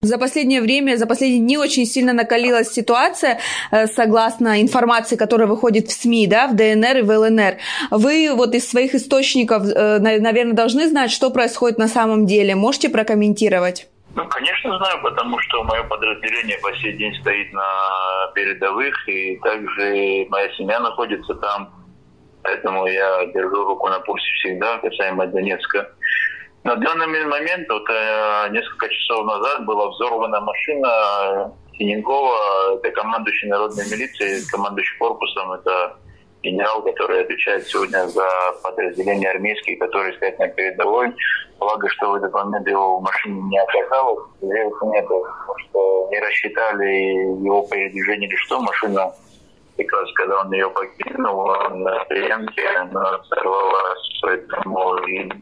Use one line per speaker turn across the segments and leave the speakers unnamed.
За последнее время, за последние дни очень сильно накалилась ситуация, согласно информации, которая выходит в СМИ, да, в ДНР и в ЛНР. Вы вот из своих источников, наверное, должны знать, что происходит на самом деле. Можете прокомментировать?
Ну, конечно, знаю, потому что мое подразделение по сей день стоит на передовых, и также моя семья находится там. Поэтому я держу руку на пульсе всегда, касаемо Донецка. На данный момент, вот несколько часов назад, была взорвана машина Синенкова, это командующий народной милицией, командующий корпусом, это генерал, который отвечает сегодня за подразделения армейские, которые стоят на передовой. Благо, что в этот момент его в машине не оказалось, живых нет, потому что не рассчитали его передвижение или что, машина, как раз когда он ее покинул, на приемке она сорвалась, поэтому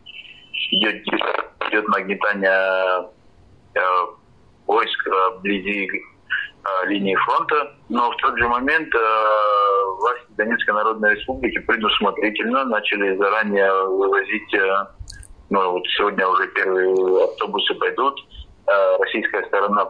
идет нагнетание войск вблизи линии фронта, но в тот же момент власти Донецкой Народной Республики предусмотрительно начали заранее вывозить, ну вот сегодня уже первые автобусы пойдут, российская сторона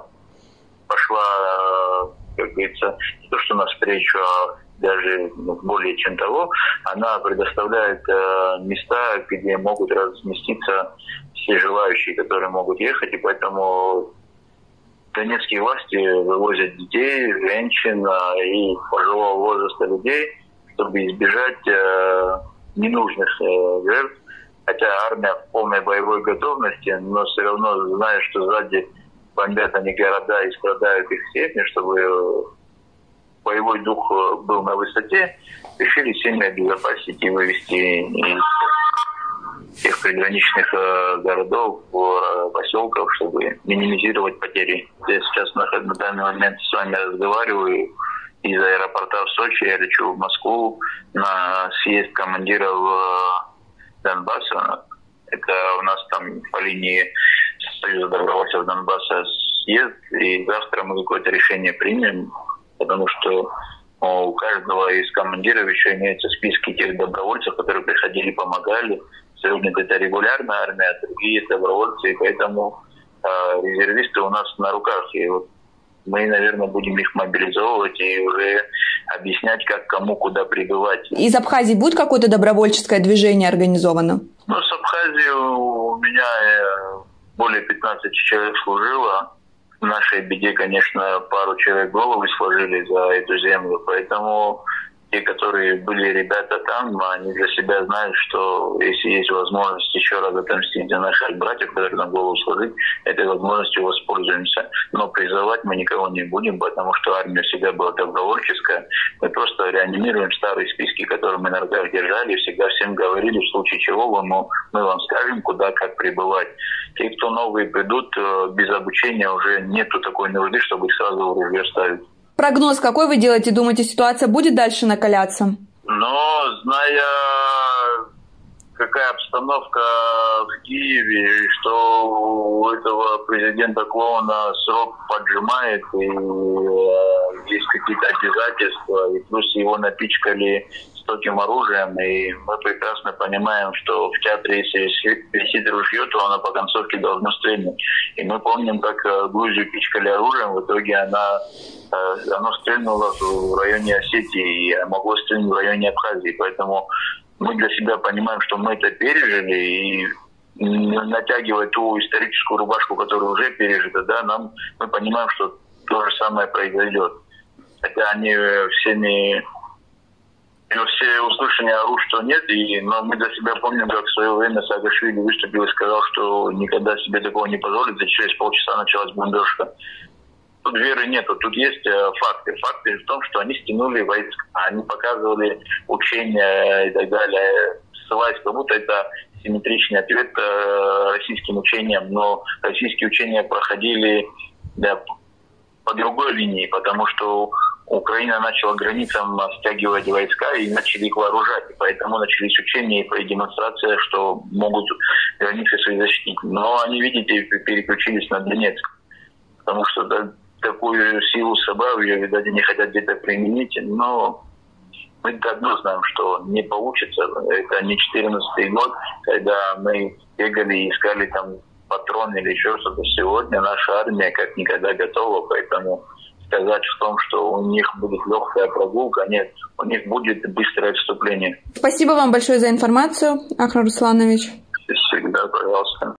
пошла, как говорится, не то что навстречу, а даже более чем того, она предоставляет места, где могут разместиться все желающие, которые могут ехать, и поэтому донецкие власти вывозят детей, женщин и пожилого возраста людей, чтобы избежать ненужных жертв. Хотя армия в полной боевой готовности, но все равно зная, что сзади бомбят они города и страдают их семьи, чтобы боевой дух был на высоте, решили семьи обезопасить и вывести из тех приграничных городов, поселков, чтобы минимизировать потери. Я сейчас на данный момент с вами разговариваю из аэропорта в Сочи. Я лечу в Москву на съезд командиров Донбасса. Это у нас там по линии Союза добровольцев Донбасса съезд, и завтра мы какое-то решение примем, потому что у каждого из командиров еще имеются списки тех добровольцев, которые приходили, помогали. Сегодня это регулярная армия, а другие добровольцы, и поэтому резервисты у нас на руках. И вот мы, наверное, будем их мобилизовывать и уже объяснять, как кому куда прибывать.
Из Абхазии будет какое-то добровольческое движение организовано?
Ну, с Абхазией у меня более 15 человек служило. В нашей беде, конечно, пару человек головы сложили за эту землю, поэтому те, которые были ребята там, они для себя знают, что если есть возможность еще раз отомстить за наших братьев, которые на голову сложить, этой возможностью воспользуемся. Но призывать мы никого не будем, потому что армия всегда была добровольческая. Мы просто реанимируем старые списки, которые мы на руках держали, всегда всем говорили, в случае чего мы вам скажем, куда, как прибывать. Те, кто новые придут, без обучения уже нету такой нужды, чтобы их сразу в ружье ставить.
Прогноз какой вы делаете? Думаете, ситуация будет дальше накаляться?
Но, зная, какая обстановка в Киеве, что у этого президента-клоуна срок поджимает, и есть какие-то обязательства, и плюс его напичкали стольким оружием, и мы прекрасно понимаем, что в театре, если висит ружье, то оно по концовке должно стрельнуть. И мы помним, как Грузию пичкали оружием, в итоге оно стрельнуло в районе Осетии, и могло стрельнуть в районе Абхазии. Поэтому мы для себя понимаем, что мы это пережили, и натягивая ту историческую рубашку, которая уже пережита, да, мы понимаем, что то же самое произойдет. Хотя они все услышания орут, что нет, но мы для себя помним, как в свое время Саакашвили выступил и сказал, что никогда себе такого не позволит, и через полчаса началась бомбежка. Тут веры нету, тут есть факты. Факты в том, что они стянули войска, они показывали учения и так далее, ссылаясь, как будто это симметричный ответ российским учениям, но российские учения проходили по другой линии, потому что Украина начала границам стягивать войска и начали их вооружать. И поэтому начались учения и демонстрация, что могут границы свои защитить. Но они, видите, переключились на Донецк. Потому что такую силу собрали, ее, видать, они хотят где-то применить. Но мы давно знаем, что не получится. Это не 2014 год, когда мы бегали и искали там патроны или еще что-то. Сегодня наша армия как никогда готова, поэтому сказать в том, что у них будет легкая прогулка, нет, у них будет быстрое отступление.
Спасибо вам большое за информацию, Ахрам Русланович.
Всегда, пожалуйста.